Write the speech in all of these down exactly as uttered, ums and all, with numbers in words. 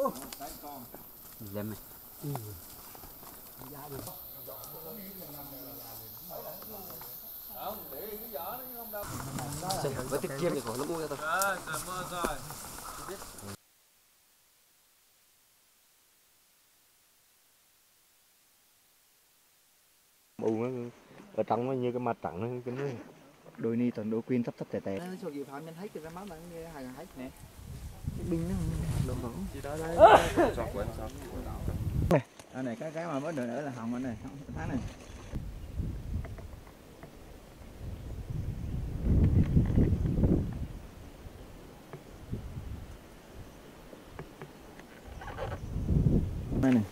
Dâm này. Ừ. Với tiết kiệm thì khỏi nó mua cho tôi. Mù nó ở trong nó như cái mặt trắng nó kính này. Đôi ni toàn đôi quyên thấp thấp tè tè. Số dự phạm nhân hết cái máu bạn nghe hàng hết nè. Cái binh nó đồ hỏng. Chỉ đó đấy. Sọt quên sọt. Này này cái cái mà mới nữa nữa là hỏng anh này, tháng này. Đây này.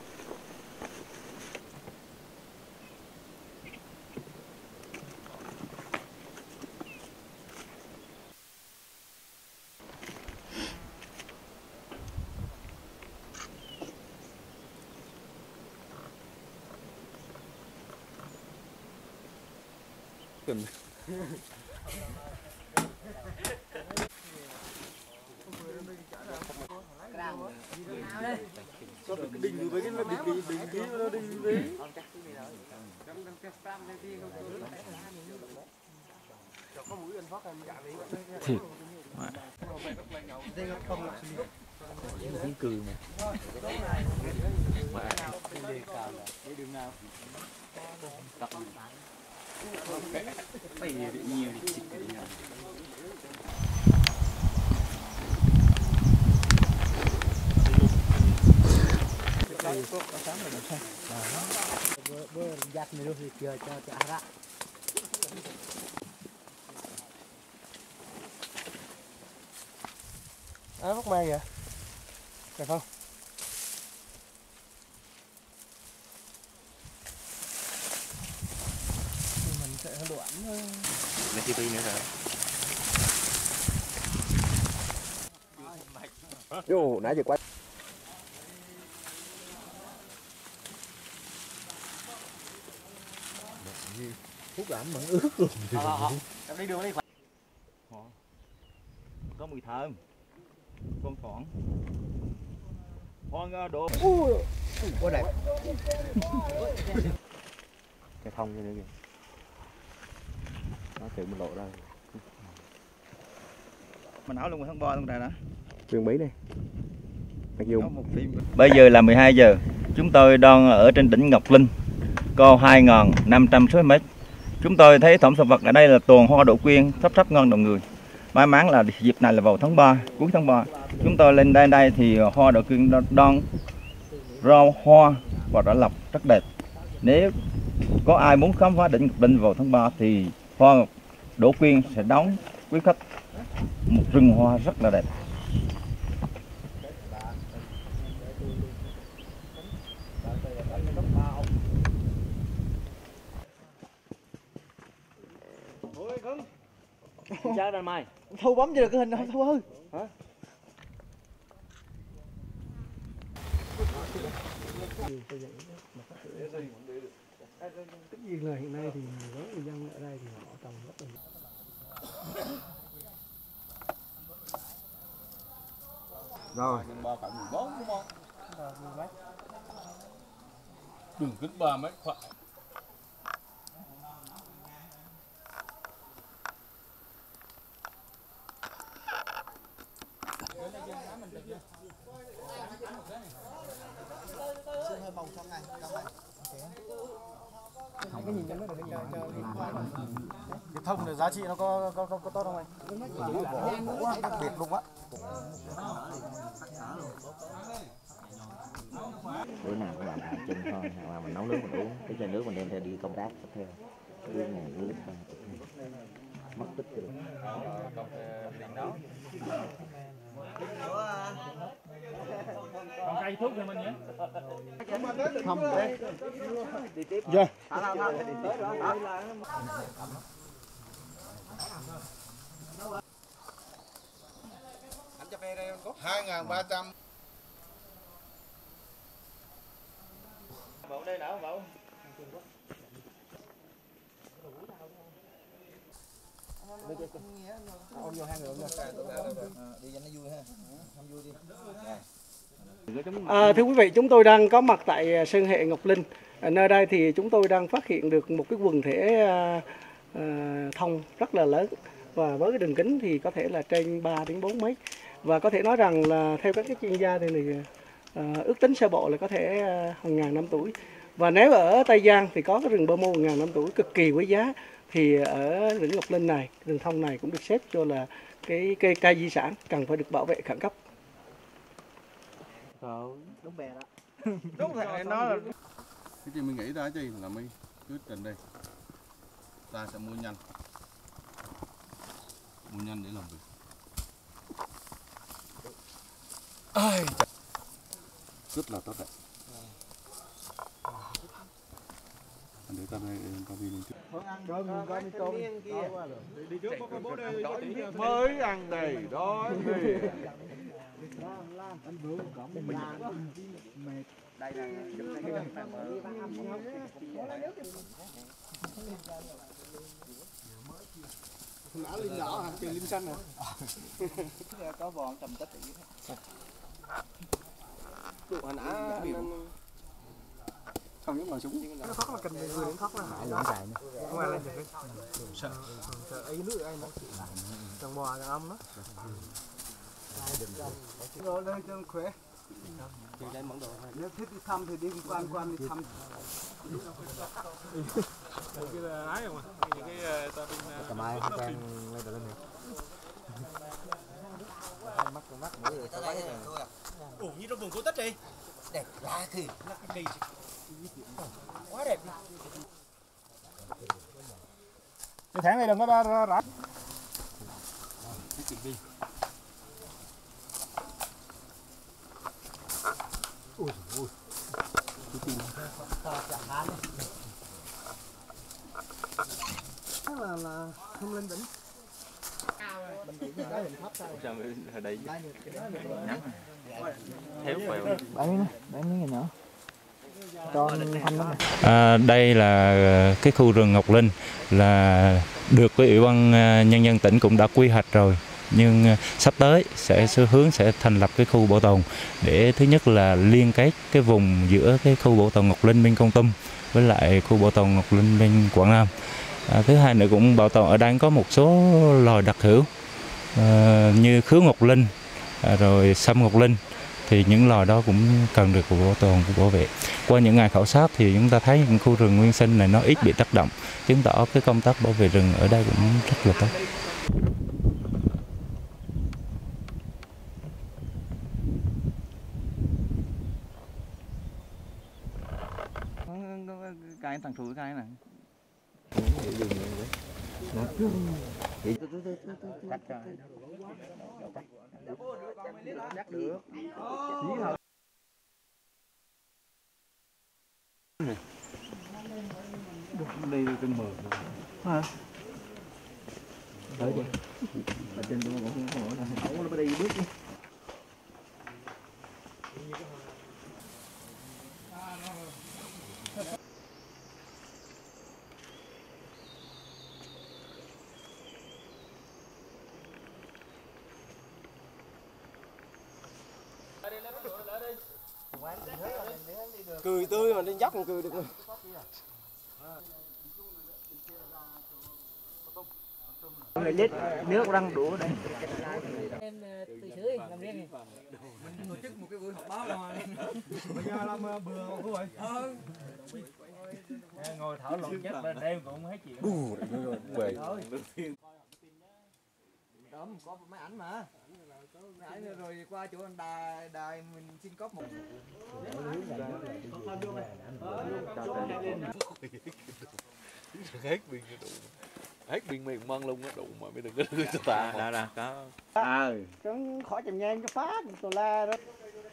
Cần. Sao cái đinh với cái đinh đinh đinh ký nó đinh với. Thịt. Tiếng cười mà. Phải nhiều đi chích đi nào. Bơ giặt này rồi chờ cho cho ra. Á bắt mang vậy? Được không? Mình sẽ đoạn thôi. Lấy chi phí nữa rồi. Vô nãy giờ quá. Hút ẩm vẫn ướt luôn. Em đi đường đi. Có mùi thơm. Con thoảng. Con đồ. Ui, quá đẹp. Cái thông như nữa kìa. Nó tự mình lộ ra. Mình áo luôn một tháng ba luôn này đó. Trường Bí này. Mặc dù Bây giờ là mười hai giờ. Chúng tôi đang ở trên đỉnh Ngọc Linh, cao hai nghìn năm trăm sáu mươi mét. Chúng tôi thấy thảm thực vật ở đây là toàn hoa đỗ quyên thấp thấp ngon đầu người. May mắn là dịp này là vào tháng ba, cuối tháng ba. Chúng tôi lên đây đây thì hoa đỗ quyên đang rau hoa và đã lọc rất đẹp. Nếu có ai muốn khám phá đỉnh Ngọc Linh vào tháng ba thì hoa đỗ quyên sẽ đón quý khách một rừng hoa rất là đẹp. Chơi rồi mày. Thu bấm cho được cái hình đâu Thu ơi. hả? Tất nhiên là hiện nay thì với người dân ở đây thì họ trồng rất là Rồi. ba phẩy mười bốn đúng không? Đường kính ba mét khoảng. cái nhìn cho nó được cái nhìn Cái thông này giá trị nó có có có, có tốt không anh? Đặc biệt luôn á. Bữa nào các bạn ăn chung thôi, hoặc là mình nấu nước mình uống, cái chai nước mình đem theo đi công tác tiếp theo. Uống này uống lít thôi. Mất tích rồi. Còn cây thuốc cho mình nhé. Không đấy. đi tiếp. Dạ. Anh cho về đây con có hai nghìn ba trăm. Vào đây nào vào. Ôm vô hai người ôm vô. Đi cho nó vui ha. Không vui đi. À, thưa quý vị, chúng tôi đang có mặt tại Sơn Hệ Ngọc Linh. À, nơi đây thì chúng tôi đang phát hiện được một cái quần thể à, à, thông rất là lớn, và với cái đường kính thì có thể là trên ba đến bốn mét, và có thể nói rằng là theo các cái chuyên gia thì, thì à, ước tính sơ bộ là có thể à, hàng ngàn năm tuổi. Và nếu ở Tây Giang thì có cái rừng Pơ Mu ngàn năm tuổi cực kỳ quý giá, thì ở rừng Ngọc Linh này, rừng thông này cũng được xếp cho là cái cây cây di sản cần phải được bảo vệ khẩn cấp. Đúng bè đó. Đúng rồi, nó là cái gì mình nghĩ ra chứ là mình quyết định đây. Ta sẽ mua nhanh. Mua nhanh để làm việc. Ai rất là tốt đấy. Anh để ta đây, ta đi lên trước. Mới ăn đầy đó. Đây là Nã linh nhỏ hả? Trường Linh Xanh hả? có vòn tầm tích gì hết. Tụ hả nã biểu. Không những mà súng. Nó thoát là cần người đến thoát là hại lắm. Không ai lên được cái. Sợ. Sợ ấy nước ai nó. Trong bò trong âm đó. Rồi đây cho khỏe. Nếu thích đi thăm thì đi quan quan đi thăm. Cái là ái không à? Những cái ta bên Cầm ai không quen lên được lên nè. Mắt con mắt mũi rồi tao bắn rồi. Ủa như trong vườn cổ tích đi. Đẹp lạ thì nó đi. Quá đẹp. Cái thẻ này đừng có ra ra rã. Đi. Ui ui. Đó là là không lên đỉnh. Sao ở đây nhắn theo quẹo. Bán bán miếng gì nữa. Cho thanh lắm. À, đây là cái khu rừng Ngọc Linh là được cái Ủy ban Nhân dân tỉnh cũng đã quy hoạch rồi, nhưng sắp tới sẽ hướng sẽ thành lập cái khu bảo tồn để thứ nhất là liên kết cái vùng giữa cái khu bảo tồn Ngọc Linh bên Kon Tum với lại khu bảo tồn Ngọc Linh bên Quảng Nam. À, thứ hai nữa cũng bảo tồn ở đây có một số loài đặc hữu à, như khứu Ngọc Linh à, rồi sâm Ngọc Linh, thì những loài đó cũng cần được bảo tồn bảo vệ. Qua những ngày khảo sát thì chúng ta thấy những khu rừng nguyên sinh này nó ít bị tác động, chứng tỏ cái công tác bảo vệ rừng ở đây cũng rất là tốt. Cái thằng thúi cái này. Chắc được. Đây từng mở. Hả? Tới đi. Ở trên tôi cũng không có đâu. Ổng nó đi bước đi. Cười tươi mà lên dốc còn cười được rồi. Lít nước đang đũa đây. Em tự sửa làm riêng đi. mình tổ chức một cái buổi họp báo rồi. Bây giờ làm bừa không rồi. Ờ. Ngồi thảo luận chắc là đêm cũng hết chuyện. Đù rồi về. Đó có máy ảnh mà. Máy ảnh rồi qua chỗ anh đài đài mình xin cóp một. Hết pin cái đủ. Hết pin miền măng luôn á đủ mà mới đừng có đưa cho ta. Đó là có. Ờ. Trắng khỏi chầm nhang cho phá tù la đó.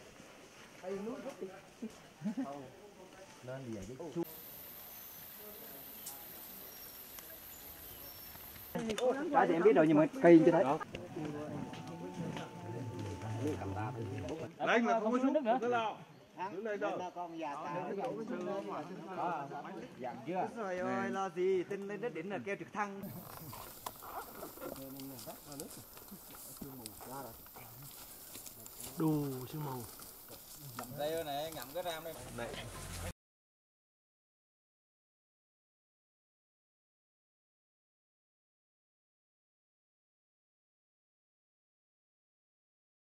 Cái thì em biết rồi nhưng mà kỳ chưa thấy. Lấy mà không có xuống nữa. Đứng đây đâu? Dặn chưa? Trời ơi lo gì, tin lên đến đỉnh là kêu trực thăng. Đù sương mù. Đây nè, ngậm cái ram đây.